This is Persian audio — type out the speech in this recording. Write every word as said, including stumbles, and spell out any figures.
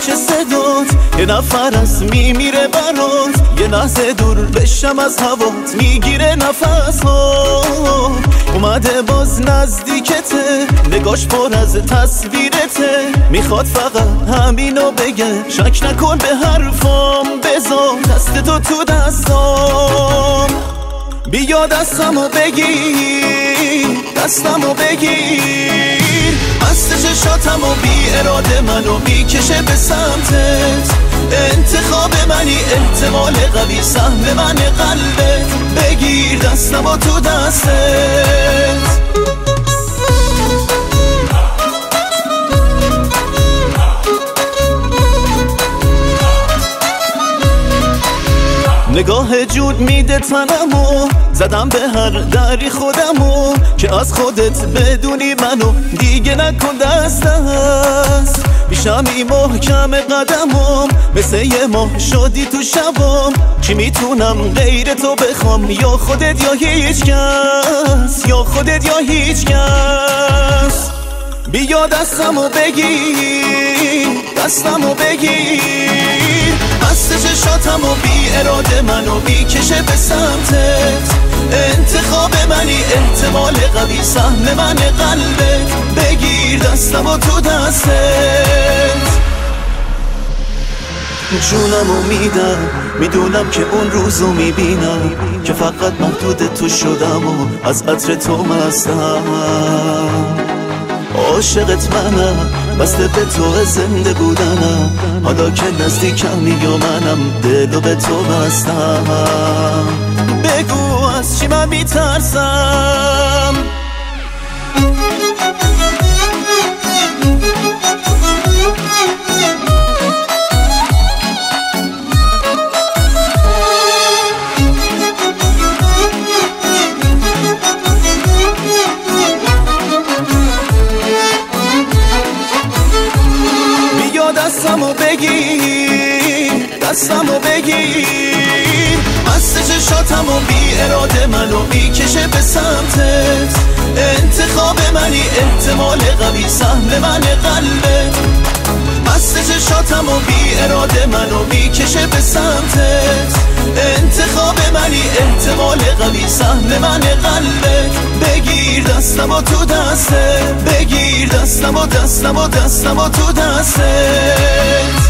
کوچه صدات، یه نفر از میمیره برات، یه لحظه دور بشم از هوات میگیره نفس ها. اومده باز نزدیکته، نگاش پر از تصویرته، میخواد فقط همینو بگه، شک نکن به حرفام، بذار دست تو تو دستام. بیا دستمو بگیر، دستمو بگیر، مست چشاتمو بی اراده منو میکشه به سمتت. انتخاب منی، احتمال قوی سهم من قلبت، بگیر دستمو تو دستت. نگاه جود میده تنمو، زدم به هر دری خودمو، که از خودت بدونی منو دیگه نکن دست دست. بیشمی محکم قدمم، مثل یه ماه شدی تو شبام، چی میتونم غیر تو بخوام، یا خودت یا هیچ کس، یا خودت یا هیچ کس. بیا دستمو بگیر، دستمو بگیر، مست چشاتمو بی اراده منو میکشه به سمتت. انتخاب منی، احتمال قوی سهم من قلبت، بگیر دستمو تو دستت. جونمو میدم، میدونم که اون روزو میبینم که فقط محدود تو شدم و از عطر تو مستم. عاشقت منم، بسته به تو زنده بودنم، حالا که نزدیکمی یا منم دلو به تو بستم. بگو از چی من میترسم. دستمو بگیر، دستمو بگیر، مست چشاتمو بی اراده منو میکشه به سمتت. انتخاب منی، احتمال قوی سهم من قلبت، مست چشاتمو بی اراده منو میکشه به سمتت. انتخاب منی، احتمال قوی سهم من قلبت، بگیر دستمو تو دستت، بگیر دستمو دستمو دستمو تو دستت.